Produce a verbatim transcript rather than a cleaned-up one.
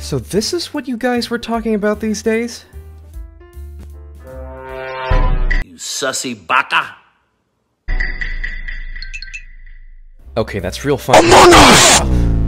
So this is what you guys were talking about these days? You sussy baka! Okay, that's real fun. Among Us!